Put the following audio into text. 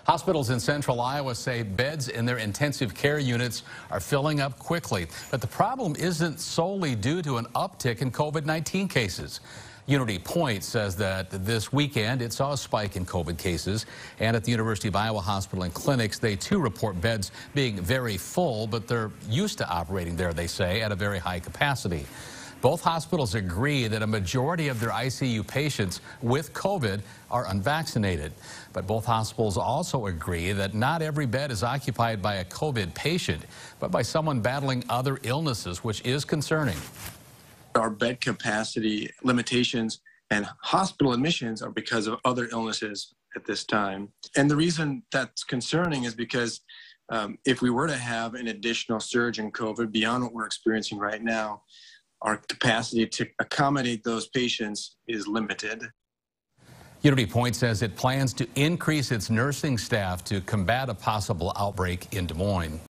Hospitals in central Iowa say beds in their intensive care units are filling up quickly. But the problem isn't solely due to an uptick in COVID-19 cases. Unity Point says that this weekend it saw a spike in COVID cases. And at the University of Iowa Hospital and Clinics, they too report beds being very full, but they're used to operating there, they say, at a very high capacity. Both hospitals agree that a majority of their ICU patients with COVID are unvaccinated. But both hospitals also agree that not every bed is occupied by a COVID patient, but by someone battling other illnesses, which is concerning. Our bed capacity limitations and hospital admissions are because of other illnesses at this time. And the reason that's concerning is because if we were to have an additional surge in COVID beyond what we're experiencing right now, our capacity to accommodate those patients is limited. Unity Point says it plans to increase its nursing staff to combat a possible outbreak in Des Moines.